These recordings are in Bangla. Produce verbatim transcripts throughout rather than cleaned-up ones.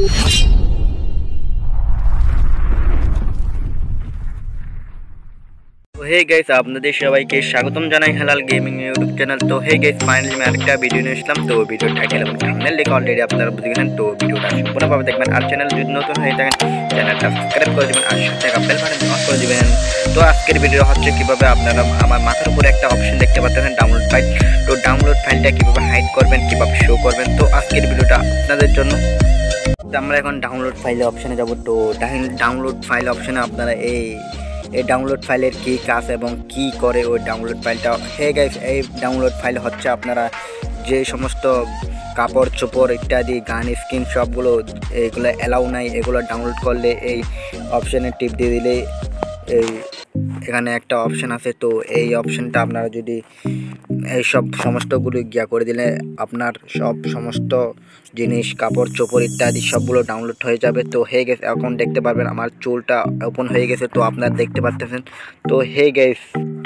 हे गाइस আপনাদের সবাইকে স্বাগতম জানাই হালাল গেমিং ইউটিউব চ্যানেল। তো হে গাইস ফাইনালি আমি আরেকটা ভিডিও নিয়ে আসলাম। তো ভিডিও টাইটেল এবং থাম্বনেল দেখে অলরেডি আপনারা বুঝে গেছেন। তো ভিডিওটা সম্পূর্ণভাবে দেখবেন আর চ্যানেল যদি নতুন হয়ে থাকেন চ্যানেলটা সাবস্ক্রাইব করে দিবেন আর সাথে বেল বাটন অন করে দিবেন। তো আজকের ভিডিও হচ্ছে কিভাবে আপনারা আমার মাথার উপরে একটা অপশন দেখতে পাচ্ছেন ডাউনলোড ফাইল। তো ডাউনলোড ফাইলটা কিভাবে হাইড করবেন, কিভাবে শো করবেন, তো আজকের ভিডিওটা আপনাদের জন্য। তো আমরা এখন ডাউনলোড ফাইলে অপশনে যাব। তো ডাউনলোড ফাইল অপশনে আপনারা এই এই ডাউনলোড ফাইলের কী কাজ এবং কি করে ওই ডাউনলোড ফাইলটা। হে গাইস এই ডাউনলোড ফাইল হচ্ছে আপনারা যে সমস্ত কাপড় চোপড় ইত্যাদি গান স্কিন সবগুলো এইগুলো অ্যালাউ নাই, এগুলো ডাউনলোড করলে এই অপশানে টিপ দিয়ে দিলে এই এখানে একটা অপশান আছে। তো এই অপশানটা আপনারা যদি এই সব সমস্তগুলো গিয়া করে দিলে আপনার সব সমস্ত জিনিস কাপড় চোপড় ইত্যাদি সবগুলো ডাউনলোড হয়ে যাবে। তো হয়ে গেছে, এখন দেখতে পারবেন আমার চুলটা ওপেন হয়ে গেছে। তো আপনারা দেখতে পাচ্ছেন। তো হে গাইস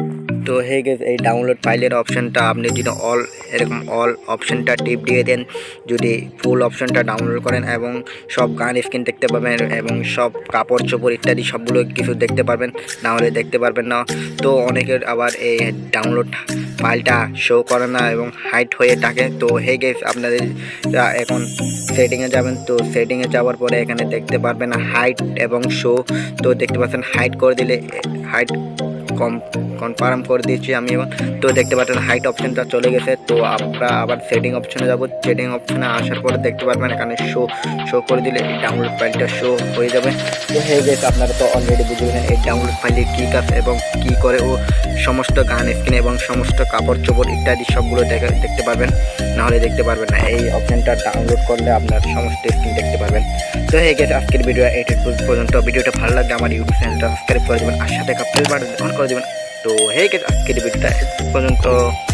তো হে গাইস এই ডাউনলোড ফাইলের অপশানটা আপনি যদি অল এরকম অল অপশানটা টিপ দিয়ে দেন, যদি ফুল অপশানটা ডাউনলোড করেন এবং সব গান স্ক্রিন দেখতে পাবেন এবং সব কাপড় চোপড় ইত্যাদি সবগুলো কিছু দেখতে পারবেন, না হলে দেখতে পারবেন না। তো অনেকের আবার এই ডাউনলোড ফাইলটা শো করে না এবং হাইড হয়ে থাকে। তো হে গাইস আপনাদের এখন সেটিংয়ে যাবেন। তো সেটিংয়ে যাওয়ার পরে এখানে দেখতে পারবেন হাইড এবং শো। তো দেখতে পাচ্ছেন হাইড করে দিলে হাইড কম কনফার্ম করে দিয়েছি আমি এবং তো দেখতে পাচ্ছেন হাইট অপশানটা চলে গেছে। তো আমরা আবার সেটিং অপশানে যাব। সেটিং অপশানে আসার পরে দেখতে পারবেন এখানে শো শো করে দিলে এই ডাউনলোড ফাইলটা শো হয়ে যাবে। তো হয়ে গেছে, আপনারা তো অলরেডি বুঝে গেছেন এই ডাউনলোড ফাইলের কী কাজ এবং কী করে ও সমস্ত গান স্ক্রিন এবং সমস্ত কাপড় চোপড় ইত্যাদি সবগুলো দেখা দেখতে পারবেন, নাহলে দেখতে পারবেন না। এই অপশানটা ডাউনলোড করলে আপনার সমস্ত স্ক্রিন দেখতে পারবেন। তো হয়ে গেছে আজকের ভিডিও এইটুকু পর্যন্ত। ভিডিওটা ভালো লাগলে আমার ইউটিউব চ্যানেলটা সাবস্ক্রাইব করে দেবেন আর সাথে বেল বাটন অন করে দেবেন। তো হয়ে গেছে আজকের ভিডিওটা পর্যন্ত।